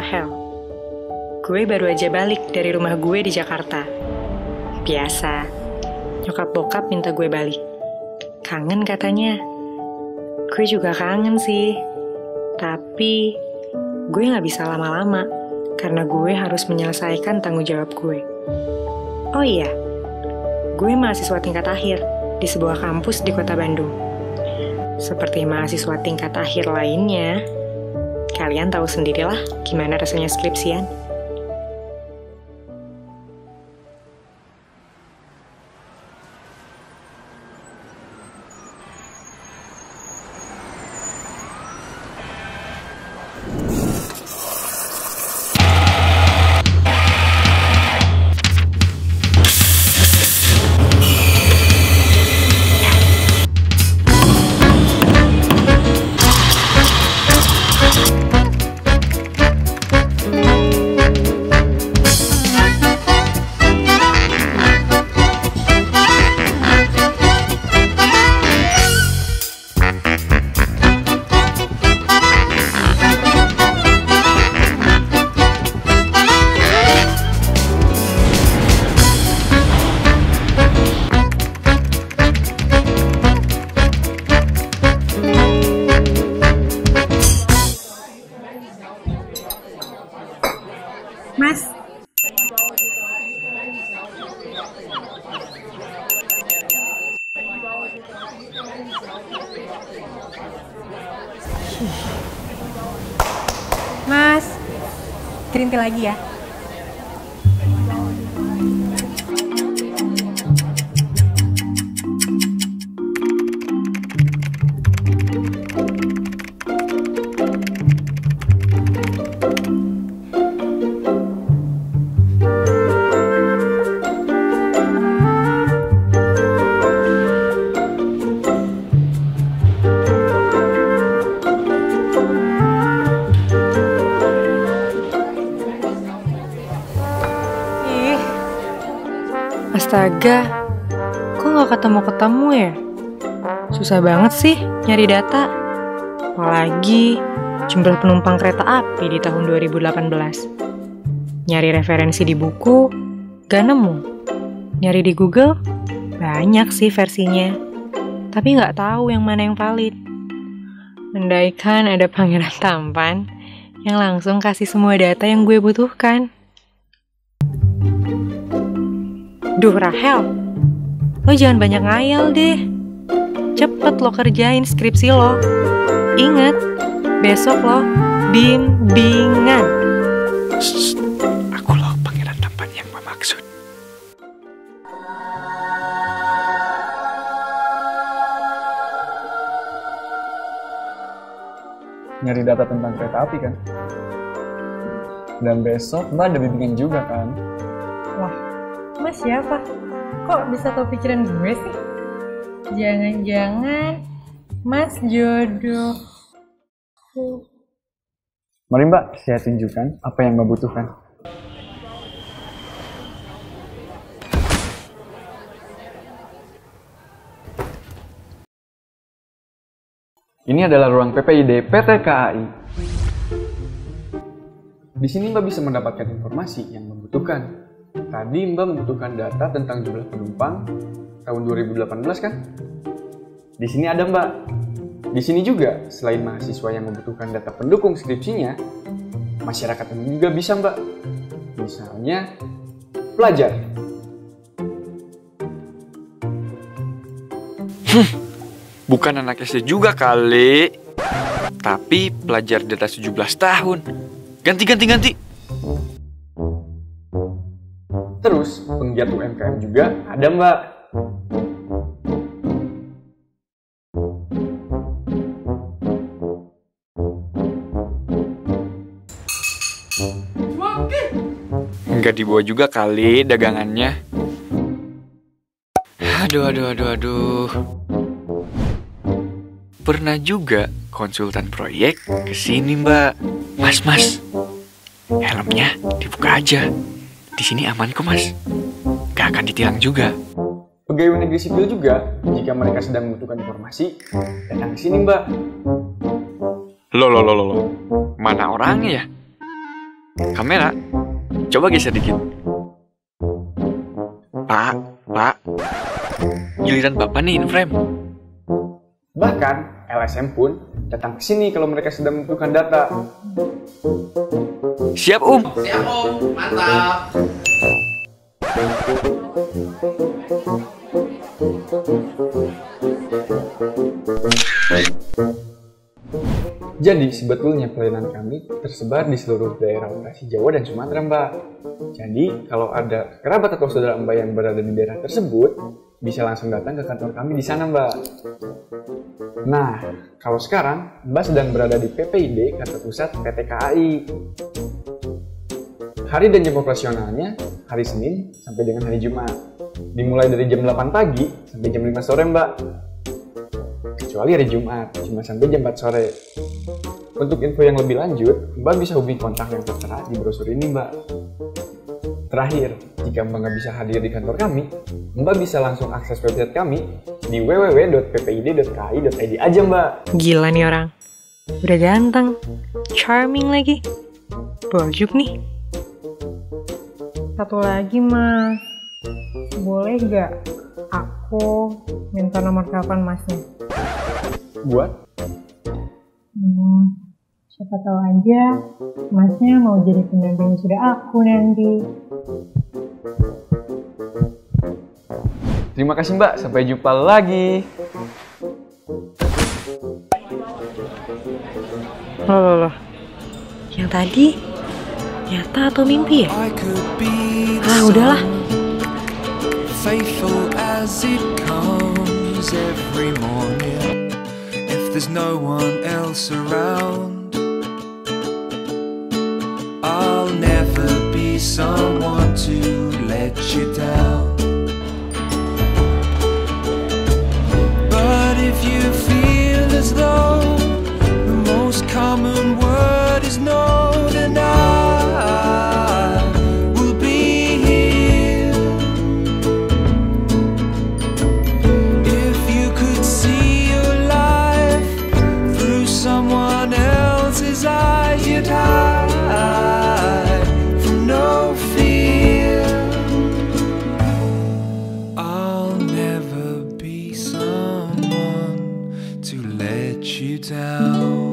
Rahel. Gue baru aja balik dari rumah gue di Jakarta. Biasa, nyokap bokap minta gue balik. Kangen katanya. Gue juga kangen sih. Tapi gue gak bisa lama-lama karena gue harus menyelesaikan tanggung jawab gue. Oh iya, gue mahasiswa tingkat akhir di sebuah kampus di kota Bandung. Seperti mahasiswa tingkat akhir lainnya, kalian tahu sendirilah gimana rasanya skripsian. Mas, Mas, green tea lagi ya. Astaga, kok nggak ketemu-ketemu ya? Susah banget sih nyari data. Apalagi jumlah penumpang kereta api di tahun 2018. Nyari referensi di buku, gak nemu. Nyari di Google, banyak sih versinya. Tapi nggak tahu yang mana yang valid. Andaikan ada pangeran tampan yang langsung kasih semua data yang gue butuhkan. Duh Rahel, lo jangan banyak ngayal deh. Cepet lo kerjain skripsi lo. Ingat, besok lo bimbingan. Shh, aku lo pangeran tampan yang bermaksud. Nyari data tentang kereta api kan? Dan besok Mbak ada bimbingan juga kan? Wah, Mas siapa? Kok bisa tau pikiran gue sih? Jangan-jangan Mas jodoh. Mari Mbak, saya tunjukkan apa yang Mbak butuhkan. Ini adalah ruang PPID PT KAI. Di sini Mbak bisa mendapatkan informasi yang membutuhkan. Tadi Mbak membutuhkan data tentang jumlah penumpang tahun 2018 kan? Di sini ada Mbak. Di sini juga, selain mahasiswa yang membutuhkan data pendukung skripsinya, masyarakat umum juga bisa Mbak. Misalnya, pelajar. Bukan anak SD juga kali. Tapi pelajar di atas 17 tahun. Ganti. Terus, penggiat UMKM juga ada Mbak. Nggak dibawa juga kali dagangannya. Aduh. Pernah juga konsultan proyek kesini Mbak. Mas, helmnya dibuka aja. Di sini aman kok Mas. Gak akan ditilang juga. Pegawai negeri sipil juga, jika mereka sedang membutuhkan informasi, datang ke sini Mbak. Loh. Mana orangnya ya? Kamera, coba geser dikit. Pak, giliran Bapak nih in frame. Bahkan LSM pun datang ke sini kalau mereka sedang membutuhkan data. Siap, Siap Om, mantap. Jadi sebetulnya pelayanan kami tersebar di seluruh daerah operasi Jawa dan Sumatera, Mbak. Jadi kalau ada kerabat atau saudara Mbak yang berada di daerah tersebut, bisa langsung datang ke kantor kami di sana, Mbak. Nah, kalau sekarang Mbak sedang berada di PPID Kantor Pusat PT KAI. Hari dan jam operasionalnya hari Senin sampai dengan hari Jumat. Dimulai dari jam 8 pagi sampai jam 5 sore, Mbak. Kecuali hari Jumat, cuma sampai jam 4 sore. Untuk info yang lebih lanjut, Mbak bisa hubungi kontak yang tertera di brosur ini, Mbak. Terakhir, jika Mbak nggak bisa hadir di kantor kami, Mbak bisa langsung akses website kami di www.ppid.kai.id aja, Mbak. Gila nih orang. Udah ganteng, charming lagi. Bojuk nih. Satu lagi, Mas. Boleh gak aku minta nomor telepon Masnya? Buat? Siapa tahu aja Masnya mau jadi pendamping sudah aku nanti. Terima kasih, Mbak. Sampai jumpa lagi. Loh. Yang tadi nyata atau mimpi ya? Udahlah. Faithful as it comes every morning. If there's no one else around, I'll never be someone to let you down. But if you feel as though the most common word is no, then I will be here. If you could see your life through someone else's eyes, you'd hide from no fear. I'll never be someone to let you down.